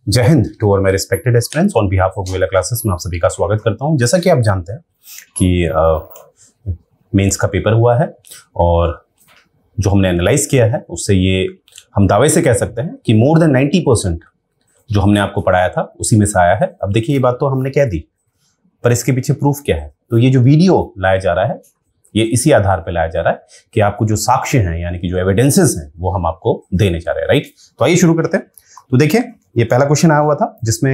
जय Hind to all my respected aspirants, on behalf of Goyala classes में आप सभी का स्वागत करता हूं। जैसा कि आप जानते हैं कि मेंस का पेपर हुआ है और जो हमने एनालाइज किया है उससे ये हम दावे से कह सकते हैं कि मोर देन 90% जो हमने आपको पढ़ाया था उसी में से आया है। अब देखिए, ये बात तो हमने कह दी, पर इसके पीछे प्रूफ क्या है? तो ये जो वीडियो लाया जा रहा है ये इसी आधार पर लाया जा रहा है कि आपको जो साक्ष्य हैं यानी कि जो एविडेंसेस हैं वो हम आपको देने जा रहे हैं, राइट। तो आइए शुरू करते हैं। तो देखिए, ये पहला क्वेश्चन आया हुआ था जिसमें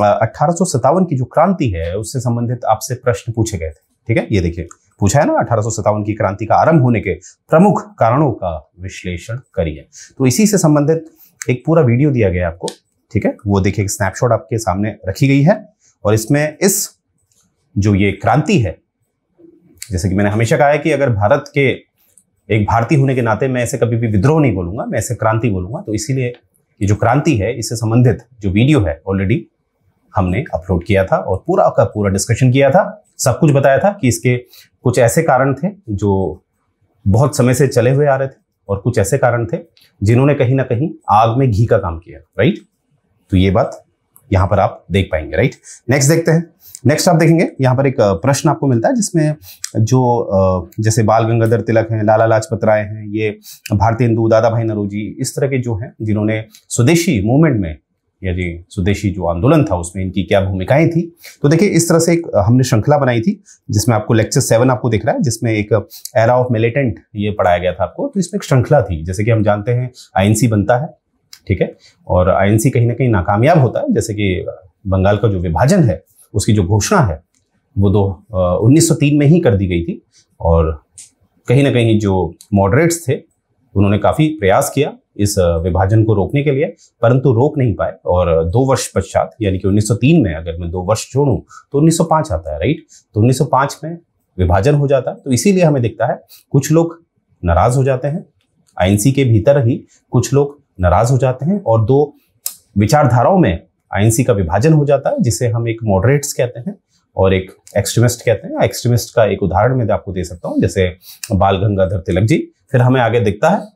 1857 की जो क्रांति है उससे संबंधित आपसे प्रश्न पूछे गए थे। ठीक है, ये देखिए पूछा है ना, 1857 की क्रांति का आरंभ होने के प्रमुख कारणों का विश्लेषण करिए। तो इसी से संबंधित एक पूरा वीडियो दिया गया आपको। ठीक है, वो देखिए, एक स्नैपशॉट आपके सामने रखी गई है और इसमें इस जो ये क्रांति है, जैसे कि मैंने हमेशा कहा है कि अगर भारत के एक भारतीय होने के नाते मैं ऐसे कभी भी विद्रोह नहीं बोलूंगा, मैं ऐसे क्रांति बोलूंगा। तो इसीलिए ये जो क्रांति है इससे संबंधित जो वीडियो है ऑलरेडी हमने अपलोड किया था और पूरा का पूरा डिस्कशन किया था, सब कुछ बताया था कि इसके कुछ ऐसे कारण थे जो बहुत समय से चले हुए आ रहे थे और कुछ ऐसे कारण थे जिन्होंने कहीं ना कहीं आग में घी का काम किया, राइट। तो ये बात यहां पर आप देख पाएंगे, राइट। नेक्स्ट देखते हैं। नेक्स्ट आप देखेंगे यहाँ पर एक प्रश्न आपको मिलता है जिसमें जो जैसे बाल गंगाधर तिलक हैं, लाला लाजपत राय हैं, ये भारतीय हिंदू, दादा भाई नौरोजी, इस तरह के जो हैं जिन्होंने स्वदेशी मूवमेंट में या जी स्वदेशी जो आंदोलन था उसमें इनकी क्या भूमिकाएं थी। तो देखिए, इस तरह से एक हमने श्रृंखला बनाई थी जिसमें आपको लेक्चर 7 आपको दिख रहा है, जिसमें एक एरा ऑफ मिलिटेंट ये पढ़ाया गया था आपको। तो इसमें एक श्रृंखला थी, जैसे कि हम जानते हैं आईएनसी बनता है, ठीक है, और आईएनसी कहीं ना कहीं नाकामयाब होता है। जैसे कि बंगाल का जो विभाजन है उसकी जो घोषणा है वो 1903 में ही कर दी गई थी और कहीं ना कहीं जो मॉडरेट्स थे उन्होंने काफी प्रयास किया इस विभाजन को रोकने के लिए, परंतु रोक नहीं पाए। और 2 वर्ष पश्चात यानी कि 1903 में अगर मैं 2 वर्ष छोड़ूं तो 1905 आता है, राइट। तो 1905 में विभाजन हो जाता है। तो इसीलिए हमें दिखता है कुछ लोग नाराज हो जाते हैं, आईएनसी के भीतर ही कुछ लोग नाराज हो जाते हैं और 2 विचारधाराओं में आईएनसी का विभाजन हो जाता है, जिसे हम एक मॉडरेट्स कहते हैं और एक एक्सट्रीमिस्ट कहते हैं। एक्सट्रीमिस्ट का एक उदाहरण मैं आपको दे सकता हूं, जैसे बाल गंगाधर तिलक जी। फिर हमें आगे दिखता है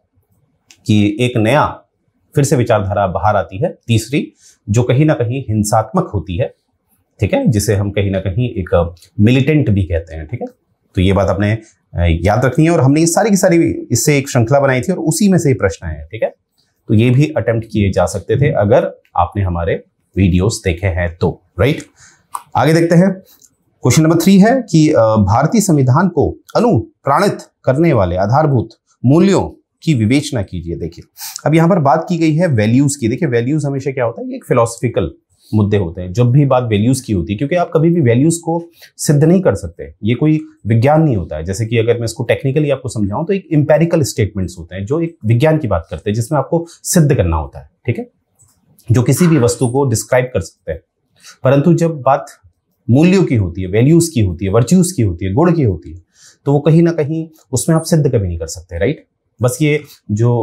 कि एक नया फिर से विचारधारा बाहर आती है, तीसरी, जो कहीं ना कहीं हिंसात्मक होती है, ठीक है, जिसे हम कहीं ना कहीं एक मिलिटेंट भी कहते हैं, ठीक है। तो ये बात आपने याद रखनी है और हमने ये सारी की सारी इससे एक श्रृंखला बनाई थी और उसी में से ये प्रश्न आए हैं, ठीक है। तो ये भी अटेम्प्ट किए जा सकते थे अगर आपने हमारे वीडियोस देखे हैं तो, राइट। आगे देखते हैं। क्वेश्चन नंबर 3 है कि भारतीय संविधान को अनुप्राणित करने वाले आधारभूत मूल्यों की विवेचना कीजिए। देखिए, अब यहां पर बात की गई है वैल्यूज की। देखिए, वैल्यूज हमेशा क्या होता है, ये एक फिलोसफिकल मुद्दे होते हैं जब भी बात वैल्यूज की होती है, क्योंकि आप कभी भी वैल्यूज को सिद्ध नहीं कर सकते। ये कोई विज्ञान नहीं होता है। जैसे कि अगर मैं इसको टेक्निकली आपको समझाऊं तो एक एम्पेरिकल स्टेटमेंट्स होते हैं जो एक विज्ञान की बात करते हैं, जिसमें आपको सिद्ध करना होता है, ठीक है, जो किसी भी वस्तु को डिस्क्राइब कर सकते हैं। परंतु जब बात मूल्यों की होती है, वैल्यूज की होती है, वर्च्यूज की होती है, गुण की होती है, तो वो कहीं ना कहीं उसमें आप सिद्ध कभी नहीं कर सकते, राइट। बस ये जो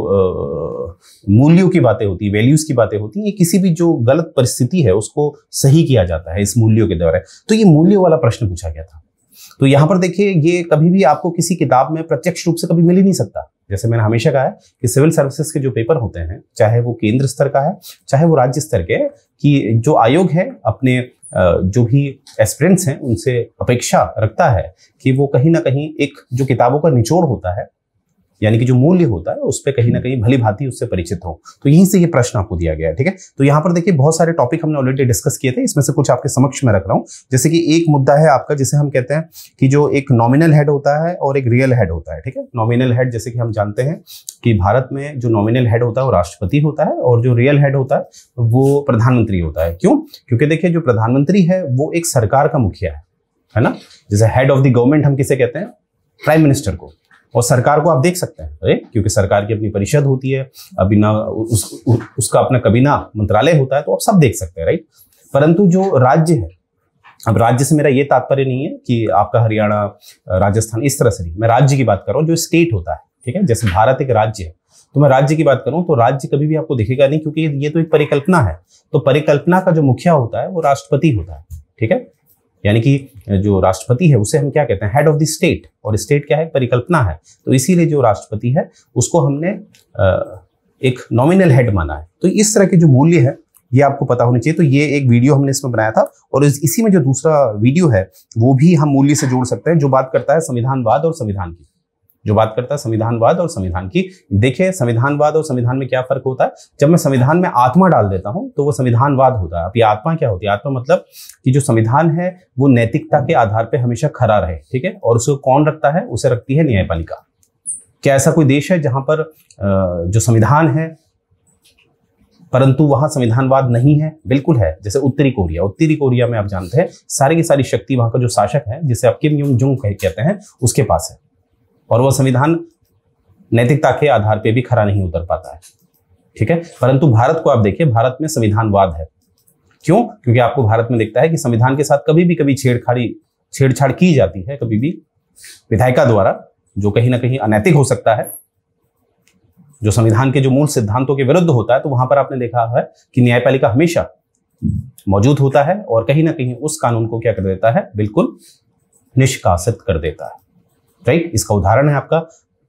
मूल्यों की बातें होती है, वैल्यूज की बातें होती है, ये किसी भी जो गलत परिस्थिति है उसको सही किया जाता है इस मूल्यों के द्वारा। तो ये मूल्यों वाला प्रश्न पूछा गया था। तो यहां पर देखिए, ये कभी भी आपको किसी किताब में प्रत्यक्ष रूप से कभी मिल ही नहीं सकता। जैसे मैंने हमेशा कहा है कि सिविल सर्विसेज के जो पेपर होते हैं, चाहे वो केंद्र स्तर का है चाहे वो राज्य स्तर के, कि जो आयोग है अपने जो भी एस्पिरेंट्स हैं उनसे अपेक्षा रखता है कि वो कहीं ना कहीं एक जो किताबों का निचोड़ होता है यानी कि जो मूल्य होता है उस पर कहीं ना कहीं भली भांति उससे परिचित हो। तो यहीं से ये प्रश्न आपको दिया गया है, ठीक है। तो यहाँ पर देखिए, बहुत सारे टॉपिक हमने ऑलरेडी डिस्कस किए थे, इसमें से कुछ आपके समक्ष में रख रहा हूँ। जैसे कि एक मुद्दा है आपका जिसे हम कहते हैं कि जो एक नॉमिनल हेड होता है और एक रियल हेड होता है, ठीक है। नॉमिनल हेड, जैसे कि हम जानते हैं कि भारत में जो नॉमिनल हेड होता है वो राष्ट्रपति होता है और जो रियल हेड होता है वो प्रधानमंत्री होता है। क्यों? क्योंकि देखिए, जो प्रधानमंत्री है वो एक सरकार का मुखिया है ना। जैसे हेड ऑफ द गवर्नमेंट हम किसे कहते हैं? प्राइम मिनिस्टर को। और सरकार को आप देख सकते हैं, राइट, क्योंकि सरकार की अपनी परिषद होती है, उसका अपना कबीना मंत्रालय होता है, तो आप सब देख सकते हैं, राइट। परंतु जो राज्य है, अब राज्य से मेरा ये तात्पर्य नहीं है कि आपका हरियाणा, राजस्थान, इस तरह से नहीं, मैं राज्य की बात कर रहा हूँ, जो स्टेट होता है, ठीक है। जैसे भारत एक राज्य है, तो मैं राज्य की बात करूं तो राज्य कभी भी आपको दिखेगा नहीं, क्योंकि ये तो एक परिकल्पना है। तो परिकल्पना का जो मुखिया होता है वो राष्ट्रपति होता है, ठीक है। यानी कि जो राष्ट्रपति है उसे हम क्या कहते हैं? Head of the state. और स्टेट क्या है? परिकल्पना है। तो इसीलिए जो राष्ट्रपति है उसको हमने एक नॉमिनल हेड माना है। तो इस तरह के जो मूल्य है ये आपको पता होना चाहिए। तो ये एक वीडियो हमने इसमें बनाया था, और इसी में जो दूसरा वीडियो है वो भी हम मूल्य से जोड़ सकते हैं, जो बात करता है संविधानवाद और संविधान की, जो बात करता है संविधानवाद और संविधान की। देखिए, संविधानवाद और संविधान में क्या फर्क होता है। जब मैं संविधान में आत्मा डाल देता हूं तो वो संविधानवाद होता है। अब ये आत्मा क्या होती है? आत्मा मतलब कि जो संविधान है वो नैतिकता के आधार पर हमेशा खरा रहे, ठीक है। और उसको कौन रखता है? उसे रखती है न्यायपालिका। क्या ऐसा कोई देश है जहां पर जो संविधान है परंतु वहां संविधानवाद नहीं है? बिल्कुल है। जैसे उत्तरी कोरिया, उत्तरी कोरिया में आप जानते हैं सारी की सारी शक्ति वहां का जो शासक है, जिसे आप किम योंग जुंग कहते हैं, उसके पास है, और वह संविधान नैतिकता के आधार पर भी खरा नहीं उतर पाता है, ठीक है। परंतु भारत को आप देखिए, भारत में संविधानवाद है। क्यों? क्योंकि आपको भारत में दिखता है कि संविधान के साथ कभी छेड़छाड़ की जाती है, कभी भी विधायिका द्वारा, जो कहीं ना कहीं अनैतिक हो सकता है, जो संविधान के जो मूल सिद्धांतों के विरुद्ध होता है। तो वहां पर आपने देखा है कि न्यायपालिका हमेशा मौजूद होता है और कहीं ना कहीं उस कानून को क्या कर देता है? बिल्कुल निष्कासित कर देता है, राइट। इसका उदाहरण है आपका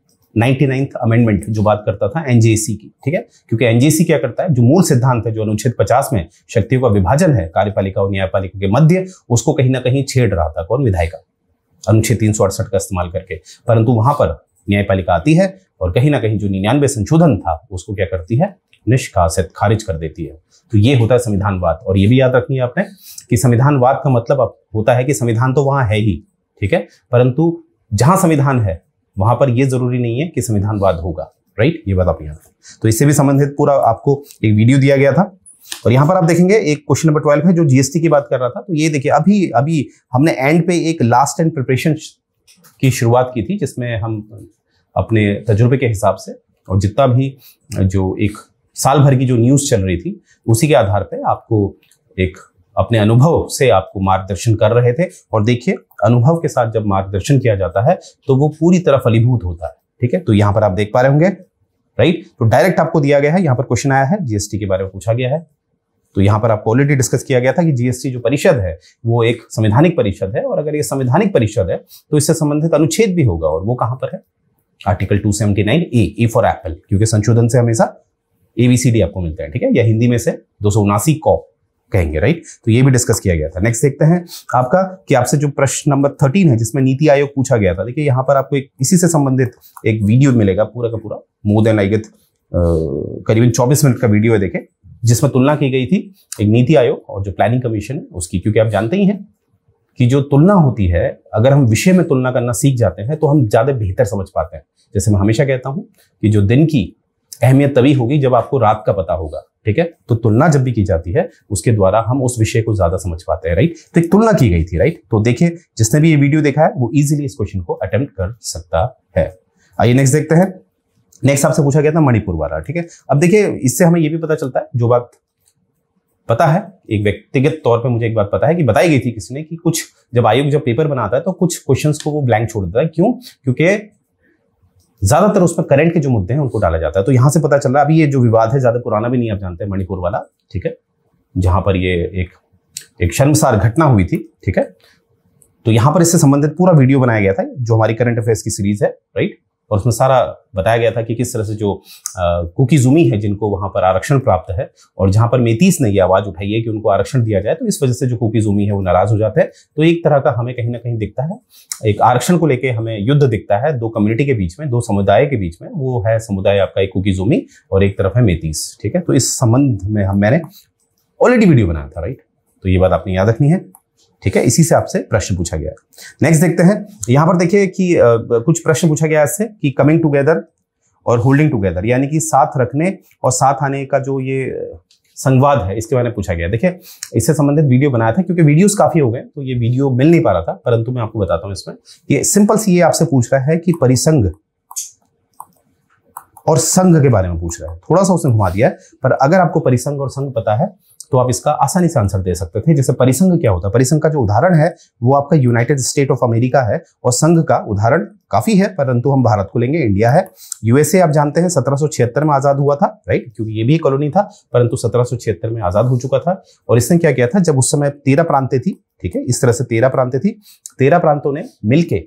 99th अमेंडमेंट, जो बात करता था एनजेसी की, ठीक है। क्योंकि एनजेसी क्या करता है, जो मूल सिद्धांत है, जो अनुच्छेद 50 में शक्तियों का विभाजन है कार्यपालिका और न्यायपालिका के मध्य, उसको कहीं ना कहीं छेड़ रहा था। कौन? विधायिका, अनुच्छेद 368 का इस्तेमाल करके। परंतु वहां पर न्यायपालिका आती है और कहीं ना कहीं जो 99 संशोधन था उसको क्या करती है? निष्कासित, खारिज कर देती है। तो ये होता है संविधानवाद। और ये भी याद रखनी है आपने कि संविधानवाद का मतलब अब होता है कि संविधान तो वहां है ही, ठीक है, परंतु जहां संविधान है वहां पर यह जरूरी नहीं है कि संविधानवाद होगा, राइट। ये बात आप याद रखें। तो इससे भी संबंधित पूरा आपको एक वीडियो दिया गया था। और यहां पर आप देखेंगे एक क्वेश्चन नंबर 12 है जो जीएसटी की बात कर रहा था। तो ये देखिए, अभी हमने एंड पे एक लास्ट एंड प्रिपरेशन की शुरुआत की थी, जिसमें हम अपने तजुर्बे के हिसाब से और जितना भी जो एक साल भर की जो न्यूज़ चल रही थी उसी के आधार पे आपको एक अपने अनुभव से आपको मार्गदर्शन कर रहे थे। और देखिए, अनुभव के साथ जब मार्गदर्शन किया जाता है तो वो पूरी तरह फलीभूत होता है, ठीक है। तो यहाँ पर आप देख पा रहे होंगे, राइट। तो डायरेक्ट आपको दिया गया है, यहाँ पर क्वेश्चन आया है, जीएसटी के बारे में पूछा गया है। तो यहाँ पर आपको ऑलरेडी डिस्कस किया गया था कि जीएसटी जो परिषद है वो एक संवैधानिक परिषद है, और अगर ये संवैधानिक परिषद है तो इससे संबंधित अनुच्छेद भी होगा, और वो कहाँ पर है? आर्टिकल 279 ए फॉर एप्पल, क्योंकि संशोधन से हमेशा ABCD आपको मिलता है, ठीक है, या हिंदी में से 279 कॉ कहेंगे, राइट। तो ये भी डिस्कस किया गया था। नेक्स्ट देखते हैं आपका कि आपसे जो प्रश्न नंबर 13 है जिसमें नीति आयोग पूछा गया था। देखिए, यहाँ पर आपको एक इसी से संबंधित एक वीडियो मिलेगा, पूरा का पूरा मोर देन आई गेस करीबन 24 मिनट का वीडियो है, देखें, जिसमें तुलना की गई थी एक नीति आयोग और जो प्लानिंग कमीशन है उसकी। क्योंकि आप जानते ही हैं कि जो तुलना होती है, अगर हम विषय में तुलना करना सीख जाते हैं तो हम ज्यादा बेहतर समझ पाते हैं। जैसे मैं हमेशा कहता हूं कि जो दिन की अहमियत तभी होगी जब आपको रात का पता होगा, ठीक है। तो तुलना जब भी की जाती है उसके द्वारा हम उस विषय को ज्यादा समझ पाते हैं, राइट। तो एक तुलना की गई थी, राइट। तो देखिए, जिसने भी ये वीडियो देखा है वो इजीली इस क्वेश्चन को अटेम्प्ट कर सकता है। आइए नेक्स्ट देखते हैं। नेक्स्ट आपसे पूछा गया था मणिपुर वाला, ठीक है। अब देखिए, इससे हमें ये भी पता चलता है, जो बात पता है, एक व्यक्तिगत तौर पे मुझे एक बात पता है कि बताई गई थी किसी ने कि कुछ जब आयोग जब पेपर बनाता है तो कुछ क्वेश्चंस को वो ब्लैंक छोड़ देता है। क्यों? क्योंकि ज्यादातर उसमें करंट के जो मुद्दे हैं उनको डाला जाता है। तो यहां से पता चल रहा है, अभी ये जो विवाद है ज्यादा पुराना भी नहीं, आप जानते हैं, मणिपुर वाला, ठीक है, जहां पर ये एक शर्मसार घटना हुई थी, ठीक है। तो यहां पर इससे संबंधित पूरा वीडियो बनाया गया था, जो हमारी करंट अफेयर्स की सीरीज है, राइट। और उसमें सारा बताया गया था कि किस तरह से जो कुकीजुमी है जिनको वहां पर आरक्षण प्राप्त है, और जहां पर मेतीस ने ये आवाज उठाई है कि उनको आरक्षण दिया जाए, तो इस वजह से जो कुकीजुमी है वो नाराज हो जाते हैं। तो एक तरह का हमें कहीं ना कहीं दिखता है, एक आरक्षण को लेकर हमें युद्ध दिखता है दो कम्युनिटी के बीच में, दो समुदाय के बीच में। वो है समुदाय आपका एक कुकीजुमी और एक तरफ है मेतीस, ठीक है। तो इस संबंध में मैंने ऑलरेडी वीडियो बनाया था, राइट। तो ये बात आपने याद रखनी है, ठीक है। इसी से आपसे प्रश्न पूछा गया है। नेक्स्ट देखते हैं, यहां पर देखिए कि कुछ प्रश्न पूछा गया इससे कि कमिंग टुगेदर और होल्डिंग टुगेदर, यानी कि साथ रखने और साथ आने का जो ये संवाद है, इसके बारे में पूछा गया। देखिए, इससे संबंधित वीडियो बनाया था, क्योंकि वीडियोस काफी हो गए तो ये वीडियो मिल नहीं पा रहा था, परंतु मैं आपको बताता हूं इसमें कि सिंपल सी ये आपसे पूछ रहा है कि परिसंघ और संघ के बारे में पूछ रहा है। थोड़ा सा उसने घुमा दिया है, पर अगर आपको परिसंघ और संघ पता है तो आप इसका आसानी से आंसर दे सकते थे। जैसे परिसंघ क्या होता है, परिसंघ का जो उदाहरण है वो आपका यूनाइटेड स्टेट ऑफ अमेरिका है, और संघ का उदाहरण काफी है, परंतु हम भारत को लेंगे, इंडिया है। यूएसए आप जानते हैं 1776 में आजाद हुआ था, राइट, क्योंकि ये भी एक कॉलोनी था, परंतु 1776 में आजाद हो चुका था। और इसने क्या किया था, जब उस समय 13 प्रांतें थी, ठीक है, इस तरह से 13 प्रांतें थी, 13 प्रांतों ने मिलके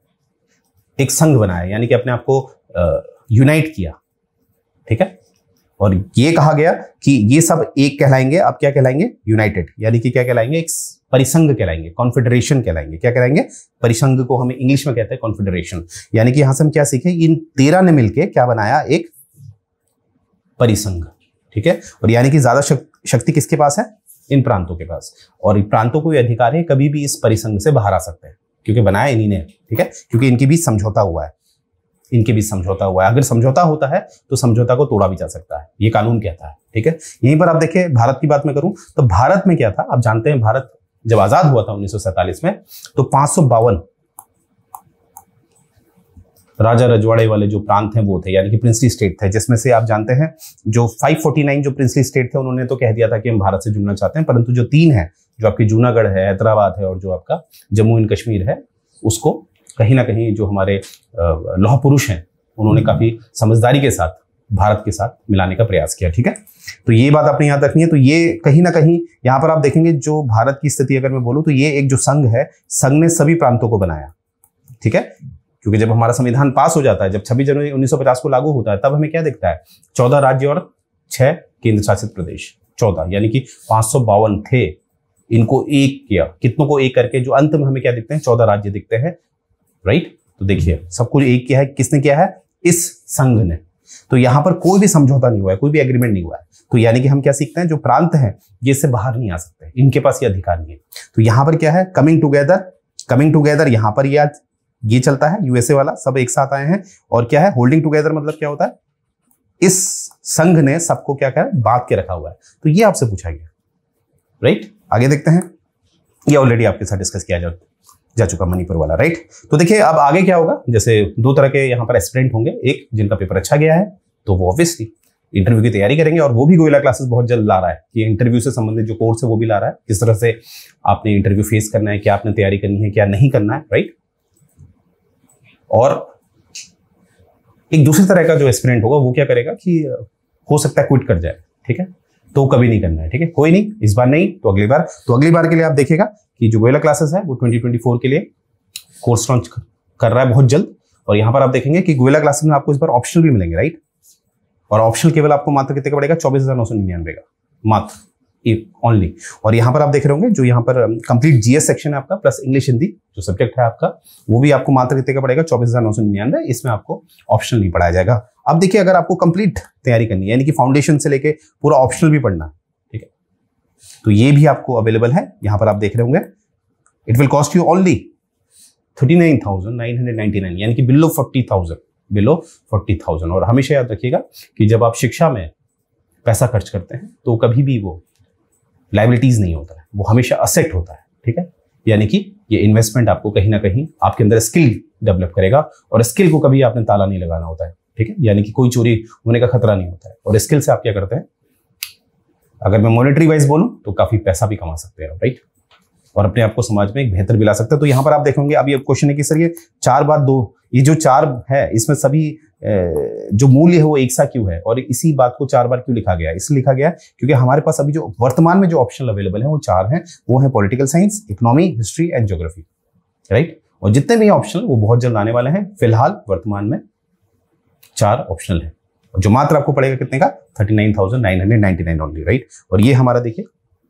एक संघ बनाया, यानी कि अपने आप को यूनाइट किया, ठीक है। और ये कहा गया कि ये सब एक कहलाएंगे, अब क्या कहलाएंगे, यूनाइटेड, यानी कि क्या कहलाएंगे, एक परिसंघ कहलाएंगे, कॉन्फेडरेशन कहलाएंगे। क्या कहलाएंगे, परिसंघ को हम इंग्लिश में कहते हैं कॉन्फेडरेशन। यानी कि यहां से हम क्या सीखे, इन 13 ने मिलकर क्या बनाया, एक परिसंघ, ठीक है। और यानी कि ज्यादा शक्ति किसके पास है, इन प्रांतों के पास, और प्रांतों को यह अधिकार है कभी भी इस परिसंघ से बाहर आ सकते हैं, क्योंकि बनाया इन्हीं ने, ठीक है, क्योंकि इनके बीच समझौता हुआ है, इनके बीच समझौता हुआ है। अगर समझौता होता है तो समझौता को तोड़ा भी जा सकता है, ये कानून कहता है, ठीक है। यहीं पर आप देखिए, भारत की बात मैं करूं तो भारत में क्या था, आप जानते हैं भारत जब आजाद हुआ था 1947 में, तो 552 राजा रजवाड़े वाले जो प्रांत हैं वो थे, यानी कि प्रिंसली स्टेट थे, जिसमें से आप जानते हैं जो 549 जो प्रिंसली स्टेट थे उन्होंने तो कह दिया था कि हम भारत से जुड़ना चाहते हैं, परंतु जो 3 है, जो आपकी जूनागढ़ है, हैदराबाद है और जो आपका जम्मू एंड कश्मीर है, उसको कहीं ना कहीं जो हमारे लौह पुरुष हैं उन्होंने काफी समझदारी के साथ भारत के साथ मिलाने का प्रयास किया, ठीक है। तो ये बात आपने याद रखनी है। तो ये कहीं ना कहीं यहाँ पर आप देखेंगे जो भारत की स्थिति अगर मैं बोलूं तो ये एक जो संघ है, संघ ने सभी प्रांतों को बनाया, ठीक है। क्योंकि जब हमारा संविधान पास हो जाता है, जब 26 जनवरी 1950 को लागू होता है, तब हमें क्या दिखता है, 14 राज्य और 6 केंद्र शासित प्रदेश, 14, यानी कि 552 थे, इनको एक किया, कितनों को एक करके, जो अंत में हमें क्या दिखते हैं, 14 राज्य दिखते हैं, राइट। तो देखिए सब कुछ एक किया है, किसने किया है, इस संघ ने। तो यहां पर कोई भी समझौता नहीं हुआ है, कोई भी एग्रीमेंट नहीं हुआ है। तो यानी कि हम क्या सीखते हैं, जो प्रांत हैं ये इससे बाहर नहीं आ सकते, इनके पास ये अधिकार नहीं है। तो यहां पर क्या है, कमिंग टुगेदर, यहां पर ये चलता है, यूएसए वाला, सब एक साथ आए हैं। और क्या है, होल्डिंग टुगेदर मतलब क्या होता है, इस संघ ने सबको क्या कहा, बांध के रखा हुआ है। तो ये आपसे पूछा गया, राइट। आगे देखते हैं, ये ऑलरेडी आपके साथ डिस्कस किया जा चुका मणिपुर वाला, राइट। तो देखिए अब आगे क्या होगा, जैसे 2 तरह के यहाँ पर एस्पिरेंट होंगे, एक जिनका पेपर अच्छा गया है तो वो ऑब्वियसली इंटरव्यू की तैयारी करेंगे, और वो भी गोयला क्लासेस बहुत जल्द ला रहा है कि इंटरव्यू से संबंधित जो कोर्स है वो भी ला रहा है, किस तरह से आपने इंटरव्यू फेस करना है, क्या आपने तैयारी करनी है, क्या नहीं करना है, राइट। और एक दूसरी तरह का जो एस्पिरेंट होगा वो क्या करेगा कि हो सकता है क्विट कर जाए, ठीक है, तो कभी नहीं करना है, ठीक है। कोई नहीं, इस बार नहीं तो अगली बार। तो अगली बार के लिए आप देखिएगा कि जो गोयला क्लासेस है वो 2024 के लिए कोर्स लॉन्च कर रहा है बहुत जल्द। और यहाँ पर आप देखेंगे कि गोयला क्लासेस में आपको इस बार ऑप्शनल भी मिलेंगे, राइट। और ऑप्शनल केवल आपको मात्र कितने का पड़ेगा, 24,999 का मात्र, ओनली। और यहाँ पर आप देख रहे होंगे जो यहाँ पर कंप्लीट जीएस सेक्शन है आपका, प्लस इंग्लिश हिंदी जो सब्जेक्ट है आपका, वो भी आपको मात्र कितने का पड़ेगा, 24,999। इसमें आपको ऑप्शनल नहीं पढ़ाया जाएगा। अब देखिए अगर आपको कंप्लीट तैयारी करनी है, यानी कि फाउंडेशन से लेके पूरा ऑप्शनल भी पढ़ना, ठीक है, तो ये भी आपको अवेलेबल है। यहाँ पर आप देख रहे होंगे, it will cost you only 39,999, यानी कि बिलो 40,000। और हमेशा याद रखिएगा कि जब आप शिक्षा में पैसा खर्च करते हैं तो कभी भी वो लायबिलिटीज नहीं होता है, वो हमेशा असेट होता है, ठीक है। यानी कि ये इन्वेस्टमेंट आपको कहीं ना कहीं आपके अंदर स्किल डेवलप करेगा, और स्किल को कभी आपने ताला नहीं लगाना होता है, ठीक है। यानी कि कोई चोरी होने का खतरा नहीं होता है। और स्किल से आप क्या करते हैं, अगर मैं मॉनेटरी वाइज बोलूं तो काफी पैसा भी कमा सकते हैं, राइट, और अपने आप को समाज में एक बेहतर भी ला सकते हैं। तो यहाँ पर आप देखेंगे, अब ये क्वेश्चन है कि सर ये 4 बात 2, ये जो 4 है इसमें सभी जो मूल्य है वो एक सा क्यों है, और इसी बात को 4 बार क्यों लिखा गया है, इसलिए लिखा गया है क्योंकि हमारे पास अभी जो वर्तमान में जो ऑप्शन अवेलेबल है वो 4 हैं, वो है political science, economy, history and geography, right. और जितने भी ऑप्शनल वो बहुत जल्द आने वाले हैं। फिलहाल वर्तमान में 4 ऑप्शनल है, जो मात्र आपको पड़ेगा कितने का, 39,999 ओनली, राइट। और ये हमारा देखिए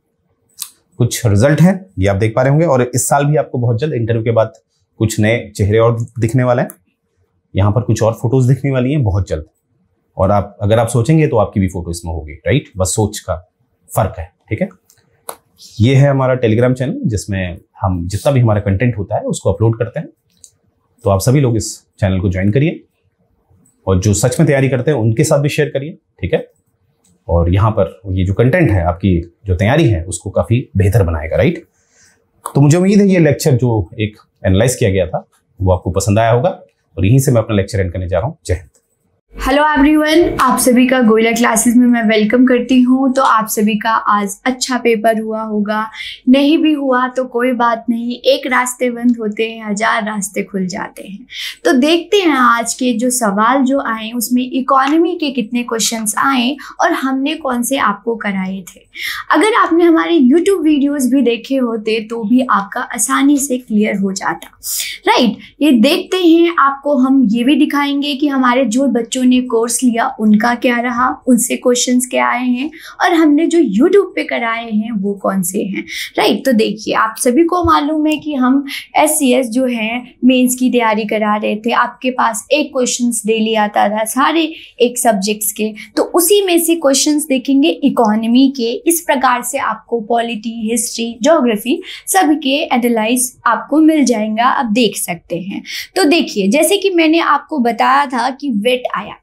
कुछ रिजल्ट है, ये आप देख पा रहे होंगे। और इस साल भी आपको बहुत जल्द इंटरव्यू के बाद कुछ नए चेहरे और दिखने वाले हैं, यहाँ पर कुछ और फोटोज दिखने वाली हैं बहुत जल्द। और आप अगर आप सोचेंगे तो आपकी भी फोटो इसमें होगी, राइट, बस सोच का फर्क है, ठीक है। ये है हमारा टेलीग्राम चैनल, जिसमें हम जितना भी हमारा कंटेंट होता है उसको अपलोड करते हैं। तो आप सभी लोग इस चैनल को ज्वाइन करिए, और जो सच में तैयारी करते हैं उनके साथ भी शेयर करिए, ठीक है। और यहाँ पर ये जो कंटेंट है, आपकी जो तैयारी है उसको काफी बेहतर बनाएगा, राइट। तो मुझे उम्मीद है ये लेक्चर जो एक एनालाइज किया गया था वो आपको पसंद आया होगा, और यहीं से मैं अपना लेक्चर एंड करने जा रहा हूँ। जय हिंद। हेलो एवरीवन, आप सभी का गोयला क्लासेस में मैं वेलकम करती हूँ। तो आप सभी का आज अच्छा पेपर हुआ होगा, नहीं भी हुआ तो कोई बात नहीं, एक रास्ते बंद होते हैं 1000 रास्ते खुल जाते हैं। तो देखते हैं आज के जो सवाल जो आए उसमें इकोनॉमी के कितने क्वेश्चंस आए और हमने कौन से आपको कराए थे। अगर आपने हमारे यूट्यूब वीडियोज भी देखे होते तो भी आपका आसानी से क्लियर हो जाता, राइट। ये देखते हैं, आपको हम ये भी दिखाएंगे कि हमारे जो बच्चों ने कोर्स लिया उनका क्या रहा, उनसे क्वेश्चंस क्या आए हैं, और हमने जो यूट्यूब पे कराए हैं वो कौन से हैं, राइट। तो देखिए आप सभी को मालूम है कि हम SCS जो है मेंस की तैयारी करा रहे थे, आपके पास एक क्वेश्चंस डेली आता था सारे एक सब्जेक्ट्स के, तो उसी में से क्वेश्चंस देखेंगे इकोनॉमी के। इस प्रकार से आपको पॉलिटी, हिस्ट्री, ज्योग्राफी सबके एनालाइज आपको मिल जाएगा, आप देख सकते हैं। तो देखिए जैसे कि मैंने आपको बताया था कि वेट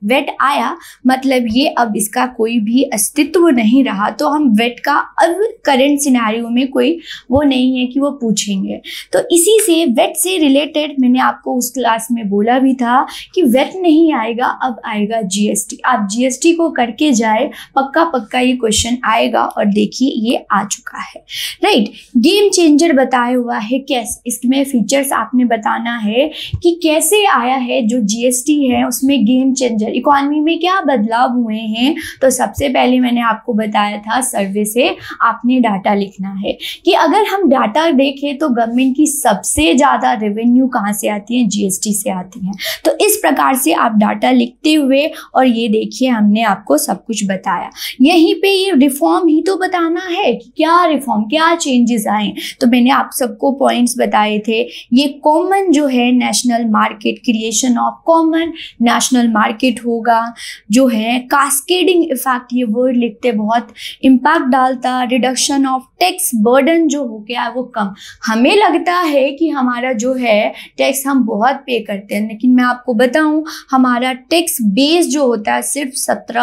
आया मतलब ये अब इसका कोई भी अस्तित्व नहीं रहा, तो हम वेट का अब करंट सिनेरियो में कोई वो नहीं है कि वो पूछेंगे। तो इसी से वेट से रिलेटेड मैंने आपको उस क्लास में बोला भी था कि वेट नहीं आएगा, अब आएगा GST। आप GST को करके जाए, पक्का ये क्वेश्चन आएगा, और देखिए ये आ चुका है, राइट। गेम चेंजर बताया हुआ है, कैसे इसमें फीचर्स आपने बताना है कि कैसे आया है जो GST है उसमें गेम चेंजर, इकोनॉमी में क्या बदलाव हुए हैं। तो सबसे पहले मैंने आपको बताया था सर्वे से आपने डाटा लिखना है कि अगर हम डाटा देखें तो गवर्नमेंट की सबसे ज़्यादा रेवेन्यू कहाँ से आती है, GST से आती है। तो इस प्रकार से आप डाटा लिखते हुए, और ये देखिए हमने आपको सब कुछ बताया, यहीं पे ये रिफॉर्म ही तो बताना है कि क्या रिफॉर्म, क्या चेंजेस आए। तो मैंने आप सबको पॉइंट्स बताए थे, ये कॉमन जो है national market, creation of common national market होगा, जो है कास्केडिंग इफेक्ट, ये वर्ड लिखते बहुत इम्पैक्ट डालता, रिडक्शन ऑफ टैक्स बर्डन जो हो गया वो कम। हमें लगता है कि हमारा जो है टैक्स हम बहुत पे करते हैं, लेकिन मैं आपको बताऊं हमारा टैक्स बेस जो होता है सिर्फ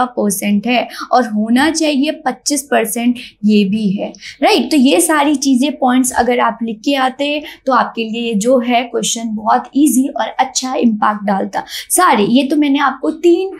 17% है, और होना चाहिए 25%, ये भी है, राइट। तो ये सारी चीज़ें पॉइंट्स अगर आप लिख के आते तो आपके लिए जो है क्वेश्चन बहुत इजी और अच्छा इम्पैक्ट डालता। सारे ये तो मैंने आपको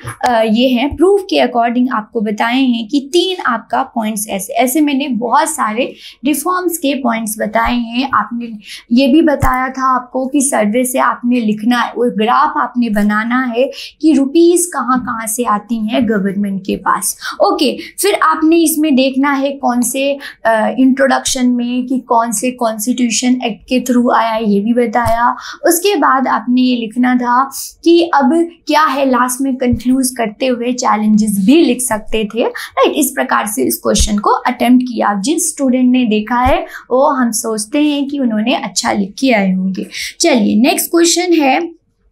3 ये हैं प्रूफ के अकॉर्डिंग आपको बताए हैं कि 3 आपका पॉइंट्स ऐसे मैंने बहुत सारे रिफॉर्म्स के पॉइंट्स बताए हैं। आपने ये भी बताया था आपको कि सर्वे से आपने लिखना है, वो ग्राफ आपने बनाना है कि रुपीस कहाँ कहाँ से आती हैं गवर्नमेंट के पास। ओके, फिर आपने इसमें देखना है कौन से इंट्रोडक्शन में कि कौन से कॉन्स्टिट्यूशन एक्ट के थ्रू आया है, ये भी बताया। उसके बाद आपने ये लिखना था कि अब क्या है, लास्ट में कंक्लूज करते हुए चैलेंजेस भी लिख सकते थे, राइट। इस प्रकार से इस क्वेश्चन को अटेम्प्ट किया। जिस स्टूडेंट ने देखा है वो हम सोचते हैं कि उन्होंने अच्छा लिख के आए होंगे। चलिए नेक्स्ट क्वेश्चन है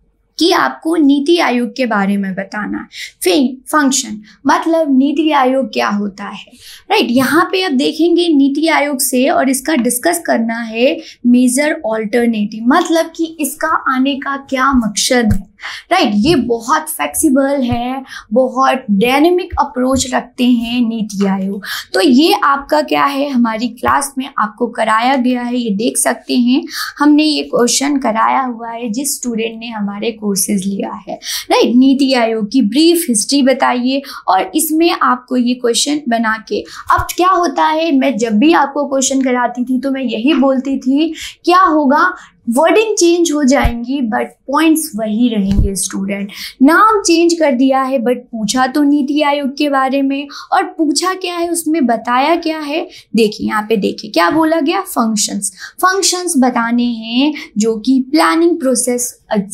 कि आपको नीति आयोग के बारे में बताना है। फंक्शन मतलब नीति आयोग क्या होता है, राइट। यहाँ पे अब देखेंगे नीति आयोग से और इसका डिस्कस करना है मेजर ऑल्टरनेटिव, मतलब कि इसका आने का क्या मकसद है, राइट। ये बहुत फ्लेक्सिबल है, बहुत डायनेमिक अप्रोच रखते हैं नीति आयोग। तो ये आपका क्या है, हमारी क्लास में आपको कराया गया है, ये देख सकते हैं हमने ये क्वेश्चन कराया हुआ है जिस स्टूडेंट ने हमारे कोर्सेज लिया है, राइट। नीति आयोग की ब्रीफ हिस्ट्री बताइए, और इसमें आपको ये क्वेश्चन बना के, अब क्या होता है, मैं जब भी आपको क्वेश्चन कराती थी तो मैं यही बोलती थी क्या होगा, वर्डिंग चेंज हो जाएंगी बट पॉइंट्स वही रहेंगे। स्टूडेंट नाम चेंज कर दिया है बट पूछा तो नीति आयोग के बारे में, और पूछा क्या है उसमें बताया क्या है। देखिए यहाँ पे देखिए क्या बोला गया, फंक्शंस बताने हैं जो कि प्लानिंग प्रोसेस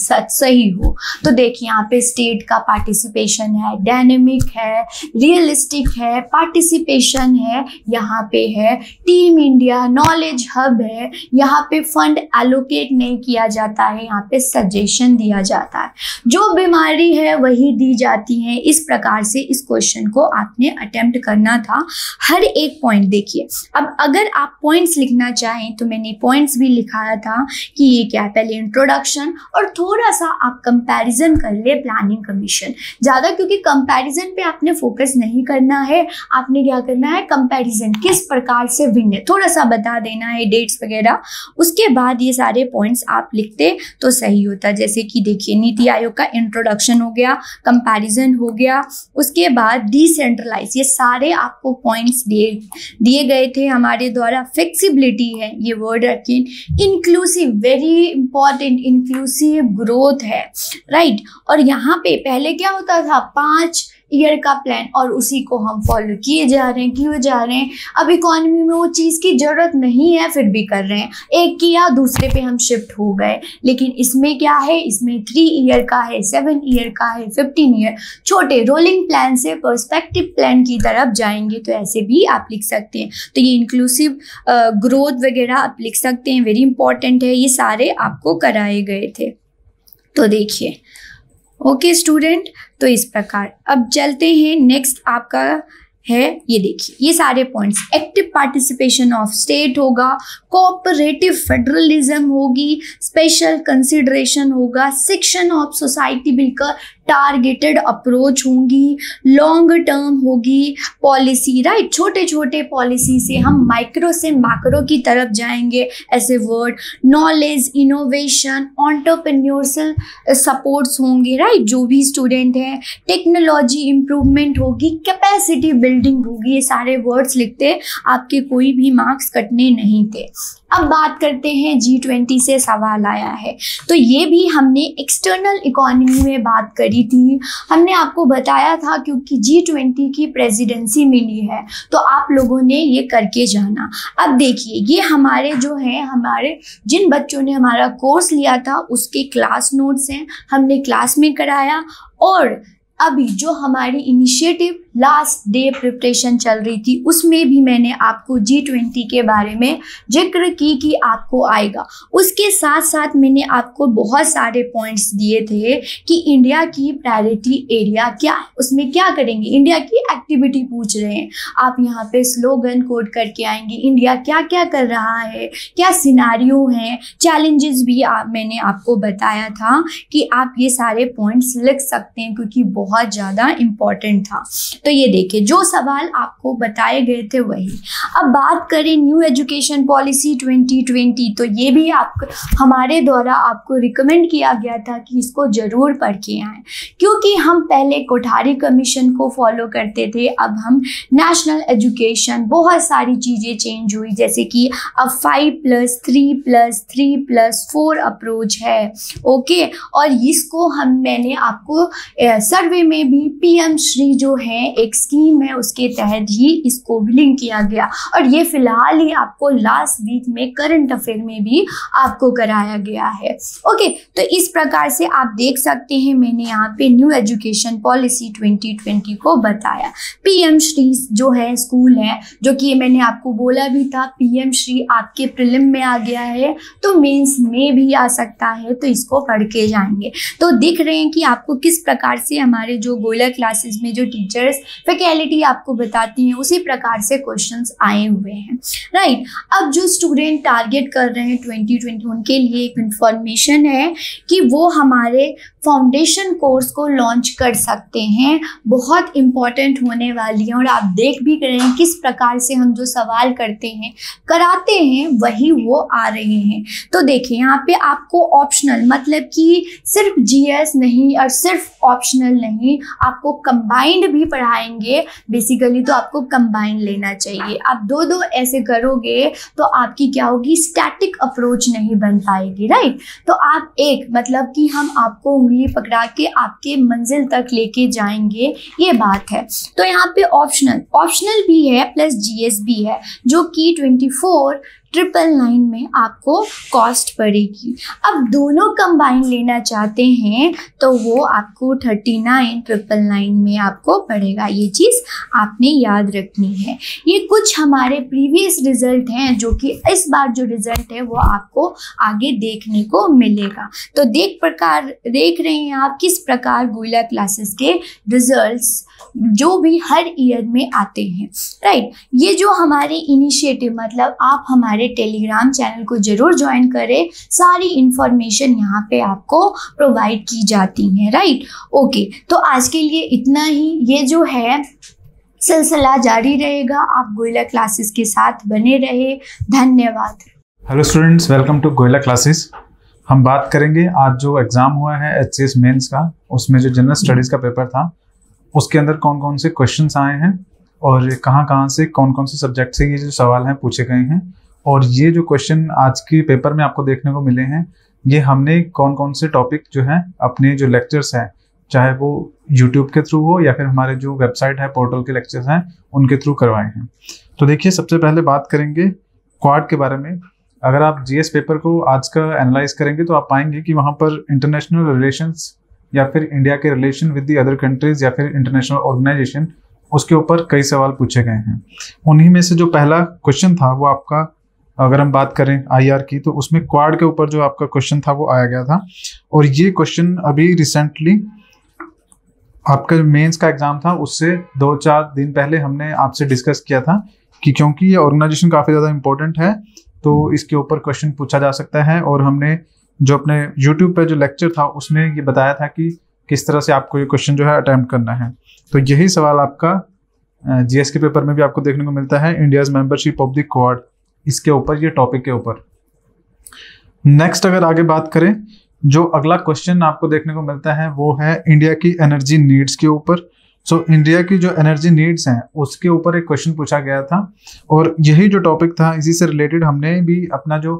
सही हो। तो देखिए यहाँ पे स्टेट का पार्टिसिपेशन है, डायनेमिक है, रियलिस्टिक है, पार्टिसिपेशन है, यहाँ पे है टीम इंडिया, नॉलेज हब है, यहाँ पे फंड एलोकेट नहीं किया जाता है, यहाँ पे सजेशन दिया जाता है, जो बीमारी है वही दी जाती है। इस प्रकार से इस क्वेश्चन को आपने अटेम्प्ट करना था। हर एक पॉइंट देखिए, अब अगर आप पॉइंट्स लिखना चाहें तो मैंने पॉइंट्स भी लिखाया था कि ये क्या है, पहले इंट्रोडक्शन और थोड़ा सा आप कंपैरिजन कर ले प्लानिंग कमीशन, ज़्यादा क्योंकि कंपैरिजन पे आपने फोकस नहीं करना है, आपने क्या करना है, कंपैरिजन किस प्रकार से विन है थोड़ा सा बता देना है, डेट्स वगैरह। उसके बाद ये सारे पॉइंट्स आप लिखते तो सही होता। जैसे कि देखिए नीति आयोग का इंट्रोडक्शन हो गया, कंपैरिजन हो गया, उसके बाद डिसेंट्रलाइज, ये सारे आपको पॉइंट्स दिए गए थे हमारे द्वारा। फ्लेक्सिबिलिटी है, ये वर्ड रखें। Inclusive, very important, inclusive growth है, राइट। और यहाँ पे पहले क्या होता था, 5 ईयर का प्लान और उसी को हम फॉलो किए जा रहे हैं। अब इकोनॉमी में वो चीज़ की ज़रूरत नहीं है फिर भी कर रहे हैं, एक किया दूसरे पे हम शिफ्ट हो गए। लेकिन इसमें क्या है, इसमें 3 ईयर का है, 7 ईयर का है, 15 ईयर, छोटे रोलिंग प्लान से पर्सपेक्टिव प्लान की तरफ जाएंगे। तो ऐसे भी आप लिख सकते हैं। तो ये इंक्लूसिव ग्रोथ वगैरह आप लिख सकते हैं, वेरी इंपॉर्टेंट है। ये सारे आपको कराए गए थे। तो देखिए, ओके स्टूडेंट, तो इस प्रकार अब चलते हैं नेक्स्ट आपका है, ये देखिए ये सारे points. Active participation of state होगा, कोऑपरेटिव फेडरलिज्म होगी, स्पेशल कंसिडरेशन होगा, सेक्शन ऑफ सोसाइटी बिल्कुल टारगेटेड अप्रोच होंगी, लॉन्ग टर्म होगी पॉलिसी, राइट। छोटे छोटे पॉलिसी से हम माइक्रो से मैक्रो की तरफ जाएंगे, ऐसे word. Knowledge, innovation, entrepreneurship supports होंगे, राइट, जो भी स्टूडेंट हैं। टेक्नोलॉजी इंप्रूवमेंट होगी, कैपेसिटी बिल्डिंग होगी। ये सारे वर्ड्स लिखते आपके कोई भी मार्क्स कटने नहीं थे। अब बात करते हैं G20 से सवाल आया है, तो ये भी हमने एक्सटर्नल इकोनॉमी में बात करी थी। हमने आपको बताया था क्योंकि G20 की प्रेसिडेंसी मिली है तो आप लोगों ने ये करके जाना। अब देखिए, ये हमारे जो है, हमारे जिन बच्चों ने हमारा कोर्स लिया था उसके क्लास नोट्स हैं, हमने क्लास में कराया। और अभी जो हमारी इनिशिएटिव लास्ट डे प्रिपरेशन चल रही थी उसमें भी मैंने आपको G20 के बारे में जिक्र की कि आपको आएगा। उसके साथ साथ मैंने आपको बहुत सारे पॉइंट्स दिए थे कि इंडिया की प्रायोरिटी एरिया क्या है, उसमें क्या करेंगे, इंडिया की एक्टिविटी पूछ रहे हैं। आप यहाँ पे स्लोगन कोड करके आएंगे, इंडिया क्या क्या कर रहा है, क्या सिनारियो हैं, चैलेंजेस भी मैंने आपको बताया था कि आप ये सारे पॉइंट्स लिख सकते हैं क्योंकि बहुत ज़्यादा इम्पॉर्टेंट था। तो ये देखिए, जो सवाल आपको बताए गए थे वही। अब बात करें न्यू एजुकेशन पॉलिसी 2020, तो ये भी आप हमारे द्वारा आपको रिकमेंड किया गया था कि इसको ज़रूर पढ़ के आएँ, क्योंकि हम पहले कोठारी कमीशन को फॉलो करते थे, अब हम नेशनल एजुकेशन, बहुत सारी चीज़ें चेंज हुई, जैसे कि अब 5+3+3+4 अप्रोच है, ओके। और इसको मैंने आपको सर्वे में भी PM श्री जो है एक स्कीम है उसके तहत ही इसको भी लिंक किया गया। और ये फिलहाल ही आपको लास्ट वीक में करंट अफेयर में भी आपको कराया गया है, ओके। तो इस प्रकार से आप देख सकते हैं, मैंने यहाँ पे न्यू एजुकेशन पॉलिसी 2020 को बताया। PM श्री जो है स्कूल है, जो कि मैंने आपको बोला भी था, PM श्री आपके प्रीलिम में आ गया है तो मेंस में भी आ सकता है, तो इसको पढ़ के जाएंगे। तो देख रहे हैं कि आपको किस प्रकार से हमारे जो गोयला क्लासेस में जो टीचर्स फैकल्टी आपको बताती हैं उसी प्रकार से क्वेश्चंस आए हुए हैं, राइट। अब जो स्टूडेंट टारगेट कर रहे हैं 2020, उनके लिए एक इंफॉर्मेशन है कि वो हमारे फाउंडेशन कोर्स को लॉन्च कर सकते हैं, बहुत इंपॉर्टेंट होने वाली है। और आप देख भी रहे हैं किस प्रकार से हम जो सवाल करते हैं, कराते हैं, वही वो आ रहे हैं। तो देखिए, यहाँ पे आपको ऑप्शनल, मतलब कि सिर्फ GS नहीं और सिर्फ ऑप्शनल नहीं, आपको कंबाइंड भी पढ़ाएंगे। बेसिकली तो आपको कंबाइंड लेना चाहिए। आप दो ऐसे करोगे तो आपकी क्या होगी, स्टैटिक अप्रोच नहीं बन पाएगी, राइट। तो आप एक, मतलब कि हम आपको उंगली पकड़ा के आपके मंजिल तक लेके जाएंगे, ये बात है। तो यहाँ पे ऑप्शनल भी है प्लस GS भी है, जो कि 24,999 में आपको कॉस्ट पड़ेगी। अब दोनों कंबाइन लेना चाहते हैं तो वो आपको 39,999 में आपको पड़ेगा। ये चीज़ आपने याद रखनी है। ये कुछ हमारे प्रीवियस रिजल्ट हैं, जो कि इस बार जो रिजल्ट है वो आपको आगे देखने को मिलेगा। तो देख रहे हैं आप किस प्रकार गोयला क्लासेस के रिजल्ट्स जो भी हर ईयर में आते हैं, राइट। ये जो हमारे इनिशिएटिव, मतलब आप हमारे टेलीग्राम चैनल को जरूर ज्वाइन करें, सारी इंफॉर्मेशन यहाँ पे आपको प्रोवाइड की जाती है, राइट, ओके। तो आज के लिए इतना ही। ये जो है सिलसिला जारी रहेगा, आप गोयला क्लासेस के साथ बने रहे। धन्यवाद। Hello students, welcome to Goyala classes. हम बात करेंगे आज जो एग्जाम हुआ है HCS मेंस का, उसमें जो जनरल स्टडीज का पेपर था उसके अंदर कौन कौन से क्वेश्चंस आए हैं और कहाँ से कौन कौन से सब्जेक्ट से ये जो सवाल हैं पूछे गए हैं। और ये जो क्वेश्चन आज के पेपर में आपको देखने को मिले हैं, ये हमने कौन कौन से टॉपिक जो हैं अपने जो लेक्चर्स हैं चाहे वो यूट्यूब के थ्रू हो या फिर हमारे जो वेबसाइट है, पोर्टल के लेक्चर्स हैं, उनके थ्रू करवाए हैं। तो देखिए, सबसे पहले बात करेंगे क्वाड के बारे में। अगर आप जीएस पेपर को आज का एनालाइज करेंगे तो आप पाएंगे कि वहाँ पर इंटरनेशनल रिलेशंस या फिर इंडिया के relation with the other countries या फिर इंटरनेशनल ऑर्गेनाइजेशन, उसके ऊपर कई सवाल पूछे गए हैं। उन्हीं में से जो पहला क्वेश्चन था वो आपका, अगर हम बात करें आईआर की, तो उसमें क्वाड के ऊपर जो आपका क्वेश्चन था वो आया गया था। और ये क्वेश्चन अभी रिसेंटली आपका मेंस का एग्जाम था उससे 2-4 दिन पहले हमने आपसे डिस्कस किया था कि क्योंकि ये ऑर्गेनाइजेशन काफ़ी ज़्यादा इंपॉर्टेंट है तो इसके ऊपर क्वेश्चन पूछा जा सकता है। और हमने जो अपने यूट्यूब पे जो लेक्चर था उसमें ये बताया था कि किस तरह से आपको ये क्वेश्चन जो है अटेम्प्ट करना है। तो यही सवाल आपका जीएस के पेपर में भी आपको देखने को मिलता है, India's membership of the Quad, इसके ऊपर, ये टॉपिक के ऊपर। नेक्स्ट अगर आगे बात करें, जो अगला क्वेश्चन आपको देखने को मिलता है वो है इंडिया की एनर्जी नीड्स के ऊपर। सो इंडिया की जो एनर्जी नीड्स हैं उसके ऊपर एक क्वेश्चन पूछा गया था और यही जो टॉपिक था इसी से रिलेटेड हमने भी अपना जो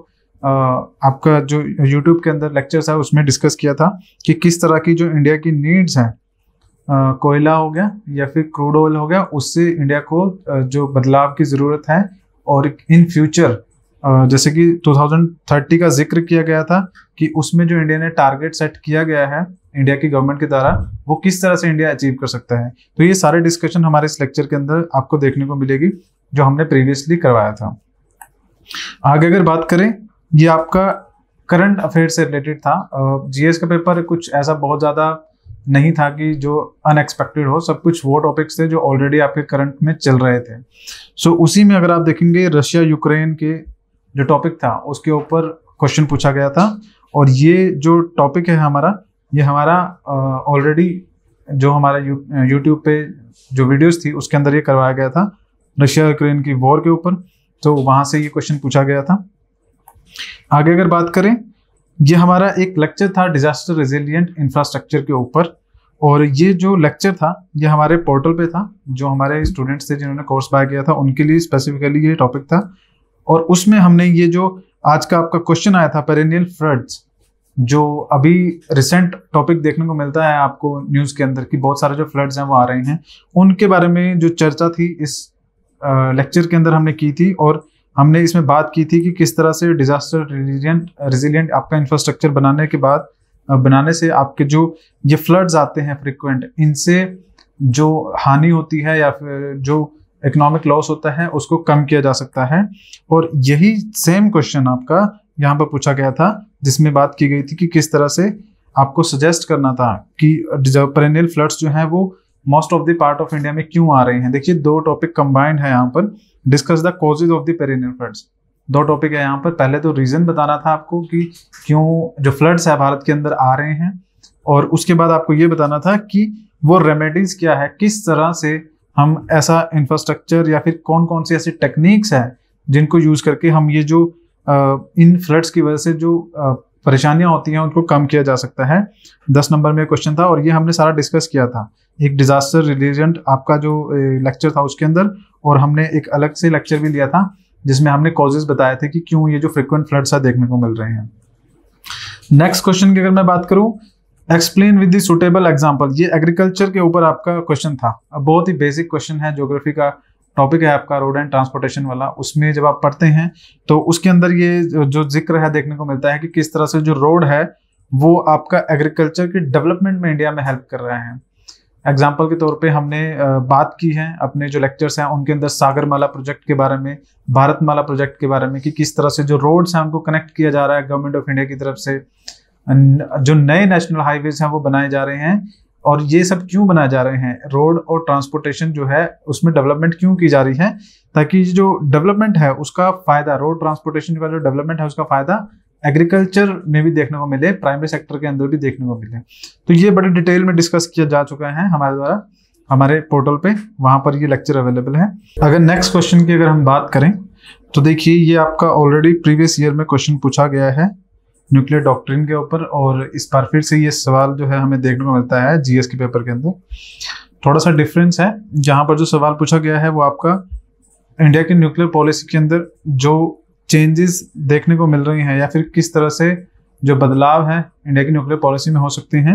आपका जो यूट्यूब के अंदर लेक्चर्स है उसमें डिस्कस किया था कि किस तरह की जो इंडिया की नीड्स हैं, कोयला हो गया या फिर क्रूड ऑयल हो गया, उससे इंडिया को जो बदलाव की ज़रूरत है। और इन फ्यूचर जैसे कि 2030 का जिक्र किया गया था कि उसमें जो इंडिया ने टारगेट सेट किया गया है इंडिया की गवर्नमेंट के द्वारा, वो किस तरह से इंडिया अचीव कर सकता है। तो ये सारे डिस्कशन हमारे इस लेक्चर के अंदर आपको देखने को मिलेगी जो हमने प्रीवियसली करवाया था। आगे अगर बात करें, ये आपका करंट अफेयर से रिलेटेड था। जीएस का पेपर कुछ ऐसा बहुत ज़्यादा नहीं था कि जो अनएक्सपेक्टेड हो, सब कुछ वो टॉपिक्स थे जो ऑलरेडी आपके करंट में चल रहे थे। सो उसी में अगर आप देखेंगे, रशिया यूक्रेन के जो टॉपिक था उसके ऊपर क्वेश्चन पूछा गया था। और ये जो टॉपिक है हमारा, ये हमारा ऑलरेडी जो हमारा यूट्यूब पे जो वीडियोस थी उसके अंदर ये करवाया गया था, रशिया यूक्रेन की वॉर के ऊपर। तो वहाँ से ये क्वेश्चन पूछा गया था। आगे अगर बात करें, ये हमारा एक लेक्चर था डिजास्टर रेजिलिएंट इंफ्रास्ट्रक्चर के ऊपर। और ये जो लेक्चर था ये हमारे पोर्टल पे था, जो हमारे स्टूडेंट्स थे जिन्होंने कोर्स बाय किया था उनके लिए स्पेसिफिकली ये टॉपिक था। और उसमें हमने ये जो आज का आपका क्वेश्चन आया था, पेरेनियल फ्लड्स, जो अभी रिसेंट टॉपिक देखने को मिलता है आपको न्यूज़ के अंदर कि बहुत सारे जो फ्लड्स हैं वो आ रहे हैं, उनके बारे में जो चर्चा थी इस लेक्चर के अंदर हमने की थी। और हमने इसमें बात की थी कि किस तरह से डिजास्टर रेजिलिएंट आपका इंफ्रास्ट्रक्चर बनाने से आपके जो ये फ्लड्स आते हैं फ्रिक्वेंट, इनसे जो हानि होती है या फिर जो इकोनॉमिक लॉस होता है उसको कम किया जा सकता है। और यही सेम क्वेश्चन आपका यहाँ पर पूछा गया था जिसमें बात की गई थी कि किस तरह से आपको सजेस्ट करना था कि पेरेनियल फ्लड्स जो हैं वो most of the part of India में क्यों आ रहे हैं। देखिए, 2 टॉपिक कंबाइंड है यहाँ पर, discuss the causes of the perennial floods. 2 topic है यहाँ पर। पहले तो रीजन बताना था आपको कि क्यों जो फ्लड्स है भारत के अंदर आ रहे हैं, और उसके बाद आपको ये बताना था कि वो रेमेडीज क्या है, किस तरह से हम ऐसा इंफ्रास्ट्रक्चर या फिर कौन कौन सी ऐसी टेक्निक्स हैं जिनको यूज करके हम ये जो इन फ्लड्स की वजह से जो परेशानियां होती हैं उनको कम किया जा सकता है। 10 नंबर में क्वेश्चन था और ये हमने सारा डिस्कस किया था एक डिजास्टर रिलेटेड आपका जो लेक्चर था उसके अंदर। और हमने एक अलग से लेक्चर भी लिया था जिसमें हमने कॉजेज बताए थे कि क्यों ये जो फ्रिक्वेंट फ्लड्स देखने को मिल रहे हैं। नेक्स्ट क्वेश्चन की अगर मैं बात करूं, explain with the suitable example, ये एग्रीकल्चर के ऊपर आपका क्वेश्चन था। बहुत ही बेसिक क्वेश्चन है, ज्योग्राफी का टॉपिक है आपका, रोड एंड ट्रांसपोर्टेशन वाला। उसमें जब आप पढ़ते हैं तो उसके अंदर ये जो जिक्र है देखने को मिलता है कि किस तरह से जो रोड है वो आपका एग्रीकल्चर के डेवलपमेंट में इंडिया में हेल्प कर रहे हैं। एग्जाम्पल के तौर पे हमने बात की है अपने जो लेक्चर्स हैं उनके अंदर सागरमाला प्रोजेक्ट के बारे में, भारतमाला प्रोजेक्ट के बारे में, कि किस तरह से जो रोड्स हैं उनको कनेक्ट किया जा रहा है गवर्नमेंट ऑफ इंडिया की तरफ से। जो नए नेशनल हाईवेज हैं वो बनाए जा रहे हैं। और ये सब क्यों बनाए जा रहे हैं, रोड और ट्रांसपोर्टेशन जो है उसमें डेवलपमेंट क्यों की जा रही है, ताकि जो डेवलपमेंट है उसका फायदा, रोड ट्रांसपोर्टेशन का जो डेवलपमेंट है उसका फायदा एग्रीकल्चर में भी देखने को मिले, प्राइमरी सेक्टर के अंदर भी देखने को मिले। तो ये बड़े डिटेल में डिस्कस किया जा चुका है हमारे द्वारा हमारे पोर्टल पे, वहां पर ये लेक्चर अवेलेबल है। अगर नेक्स्ट क्वेश्चन की अगर हम बात करें तो देखिए, ये आपका ऑलरेडी प्रीवियस ईयर में क्वेश्चन पूछा गया है न्यूक्लियर डॉक्ट्रिन के ऊपर, और इस बार फिर से ये सवाल जो है हमें देखने को मिलता है जीएस के पेपर के अंदर। थोड़ा सा डिफरेंस है, जहां पर जो सवाल पूछा गया है वो आपका इंडिया की न्यूक्लियर पॉलिसी के अंदर जो चेंजेस देखने को मिल रही हैं या फिर किस तरह से जो बदलाव है इंडिया की न्यूक्लियर पॉलिसी में हो सकते हैं,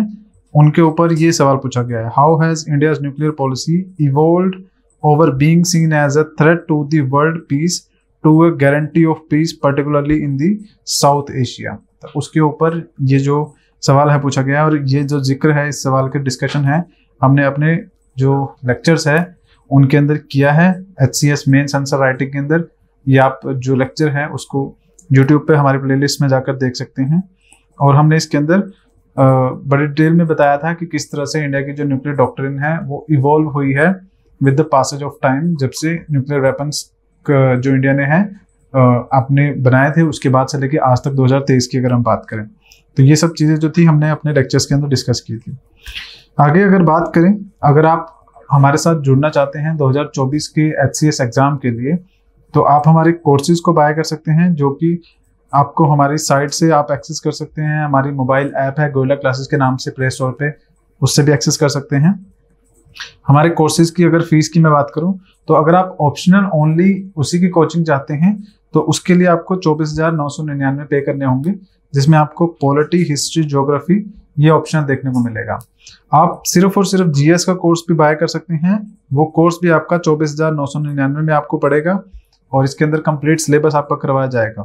उनके ऊपर ये सवाल पूछा गया है, how has India's nuclear policy evolved over being seen as a threat to the world peace to a guarantee of peace particularly in the South Asia. तो उसके ऊपर ये जो सवाल है पूछा गया है, और ये जो जिक्र है इस सवाल के डिस्कशन है हमने अपने जो लेक्चर्स है उनके अंदर किया है, HCS मेंस आंसर राइटिंग के अंदर। ये आप जो लेक्चर है उसको YouTube पे हमारी प्लेलिस्ट में जाकर देख सकते हैं। और हमने इसके अंदर बड़ी डिटेल में बताया था कि किस तरह से इंडिया की जो न्यूक्लियर डॉक्ट्रिन है वो इवॉल्व हुई है with the passage of time, जब से न्यूक्लियर वेपन्स जो इंडिया ने है अपने बनाए थे उसके बाद से लेके आज तक 2023 की अगर हम बात करें तो ये सब चीज़ें जो थी हमने अपने लेक्चर्स के अंदर डिस्कस की थी। आगे अगर बात करें, अगर आप हमारे साथ जुड़ना चाहते हैं 2024 के HCS एग्जाम के लिए, तो आप हमारे कोर्सेज को बाय कर सकते हैं, जो कि आपको हमारी साइट से आप एक्सेस कर सकते हैं। हमारी मोबाइल ऐप है गोयला क्लासेस के नाम से प्ले स्टोर पे, उससे भी एक्सेस कर सकते हैं। हमारे कोर्सेज की अगर फीस की मैं बात करूं तो अगर आप ऑप्शनल ओनली उसी की कोचिंग चाहते हैं तो उसके लिए आपको 24,999 पे करने होंगे, जिसमें आपको पॉलिटी, हिस्ट्री, ज्योग्राफी ये ऑप्शन देखने को मिलेगा। आप सिर्फ और सिर्फ GS का कोर्स भी बाय कर सकते हैं, वो कोर्स भी आपका 24,999 में आपको पड़ेगा और इसके अंदर कंप्लीट सिलेबस आपका करवाया जाएगा।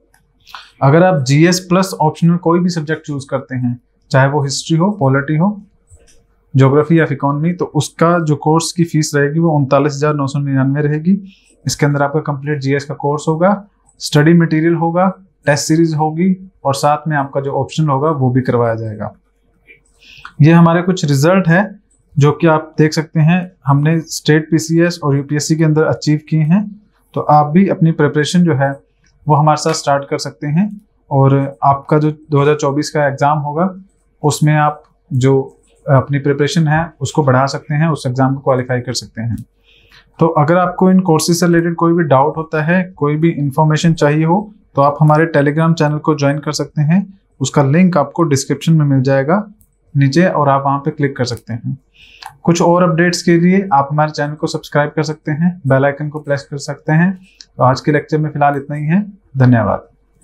अगर आप GS प्लस ऑप्शनल कोई भी सब्जेक्ट चूज करते हैं, चाहे वो हिस्ट्री हो, पॉलिटी हो, ज्योग्राफी या इकोनॉमी, तो उसका जो कोर्स की फीस रहेगी वो 39,999 रहेगी। इसके अंदर आपका कंप्लीट GS का कोर्स होगा, स्टडी मटेरियल होगा, टेस्ट सीरीज होगी और साथ में आपका जो ऑप्शनल होगा वो भी करवाया जाएगा। ये हमारे कुछ रिजल्ट है जो कि आप देख सकते हैं, हमने स्टेट PCS और UPSC के अंदर अचीव किए हैं। तो आप भी अपनी प्रिपरेशन जो है वो हमारे साथ स्टार्ट कर सकते हैं और आपका जो 2024 का एग्ज़ाम होगा उसमें आप जो अपनी प्रिपरेशन है उसको बढ़ा सकते हैं, उस एग्ज़ाम को क्वालिफाई कर सकते हैं। तो अगर आपको इन कोर्सेज से रिलेटेड कोई भी डाउट होता है, कोई भी इंफॉर्मेशन चाहिए हो, तो आप हमारे टेलीग्राम चैनल को ज्वाइन कर सकते हैं। उसका लिंक आपको डिस्क्रिप्शन में मिल जाएगा नीचे और आप वहाँ पे क्लिक कर सकते हैं। कुछ और अपडेट्स के लिए आप हमारे चैनल को सब्सक्राइब कर सकते हैं, बेल आइकन को प्रेस कर सकते हैं। तो आज के लेक्चर में फिलहाल इतना ही है। धन्यवाद।